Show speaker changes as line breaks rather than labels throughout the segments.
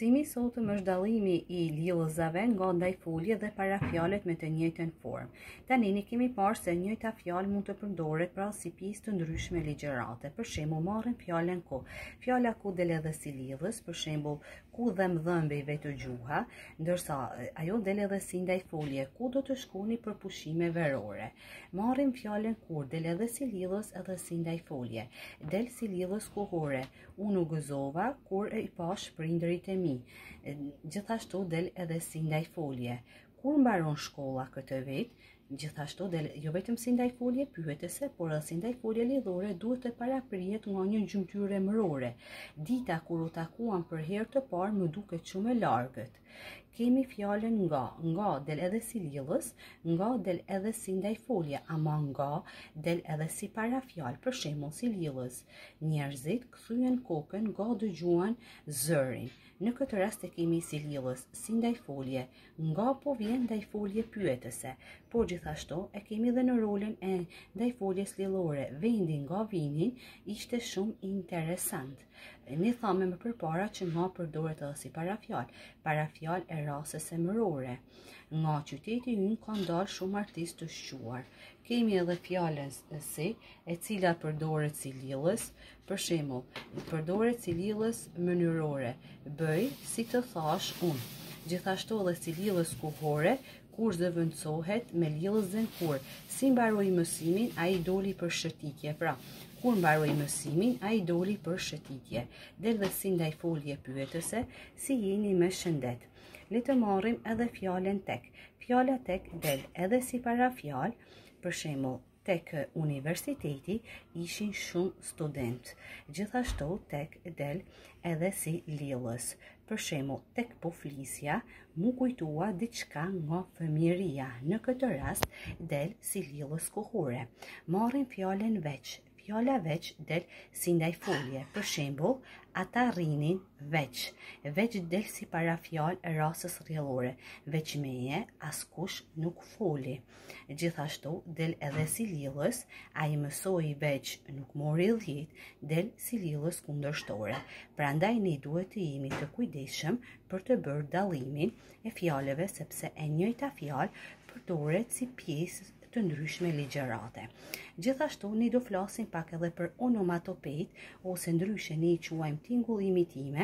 Timi sotëm është dallimi I lidhëzave nga ndajfolje dhe parafjalet me të njëjtën formë. Tani ne kemi parë se njëjta fjalë mund të përdoret pra si pjesë të ndryshme ligjërate. Për shembull, marrim fjalën ku. Fjala ku del edhe si lidhës, për shembull, ku dhëmbëve të gjuha, ndërsa ajo del edhe si ndajfolje, ku do të shkoni për pushime verore. Marrim fjalën kur, del edhe si lidhës edhe si ndajfolje. Del si lidhës kohore. Unë u gëzova kur I pash prindërit e mi. Gjithashtu del edhe si ndajfolje. Kur mbaron shkolla këtë vit, gjithashtu del jo vetëm si ndajfolje pyetëse, por edhe si ndajfolje lidhore duhet të paraprihet nga një gjymtyre mërore. Dita kur u takuam për herë të parë më duket shumë e largët. Kemi fjalën nga del edhe si lidhës, nga del edhe si ndajfolje, ama nga del edhe si parafjalë, për shembull si lidhës. Njerëzit kthyen kokën nga dëgjuan zërin. Në këtë rast e kemi si lidhës, si ndajfolje, nga po vjen ndajfolje pyetëse, por gjithashtu e kemi dhe në rolin e ndajfoljes lidhore. Vendi nga vinin ishte shumë interesant. Ne thamë më përpara që nga përdoret edhe si parafjalë e rastës së mërore. Nga qyteti ynë ka ndarë shumë artistë të shquar. Kemi edhe fjalën si, e cila përdoret si lidhës, për shembull, përdoret si lidhës mënyrore, bëj si të thash unë. Gjithashtu edhe si lidhës kohore, kur zëvendësohet me lidhësen kur. Si mbaroi mësimin, ai doli për shëtitje. Pra, kur mbaroi mësimin, ai doli për shëtitje. Del dhe si ndajfolje pyetëse, si jeni me shëndet. Le të marrim edhe fjalën tek. Fjala tek del edhe si parafjalë, për shembull, tek universiteti ishin shumë student. Gjithashtu tek del edhe si lidhës. Për shembull, tek po flisja, mu kujtua diçka nga fëmijëria. Në këtë rast del si lidhës kohore. Marrim fjalën veç. Fjala veç del si ndajfolje. Për shembull, ata rrinin veç. Veç del si parafjalë e rastës rrjedhore. Veç meje askush nuk foli. Gjithashtu del edhe si lidhës, ai mësoi veç nuk mori 10, del si lidhës kundërshtore. Prandaj ne duhet të jemi të kujdesshëm për të bërë dallimin e fjalëve sepse e njëjta fjalë përdoret si pjesë të ndryshme ligjërate. Gjithashtu ne do flasim pak edhe për onomatopejt ose ndryshe ne I quajmë tingull imitime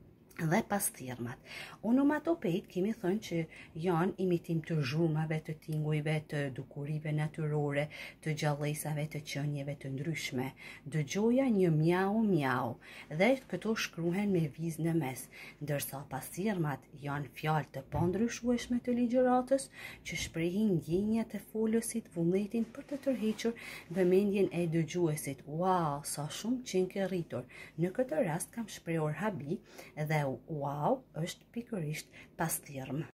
dhe pasthirmat. Onomatopejt kemi thënë që janë imitim të zhurmave, të tingujve, të dukurive natyrore, të gjallësave, të qenieve të ndryshme. Dëgjoja një mjau mjau dhe këto shkruhen me vizë në mes, ndërsa pasthirmat janë fjalë të pandryshueshme të ligjëratës që shprehin ndjenjat e folësit, vullnetin për të tërhequr vëmendjen e dëgjuesit. Wow, sa shumë qenë ke rritur. Në këtë rast kam shprehur habi dhe wow është pikërisht pasthirm.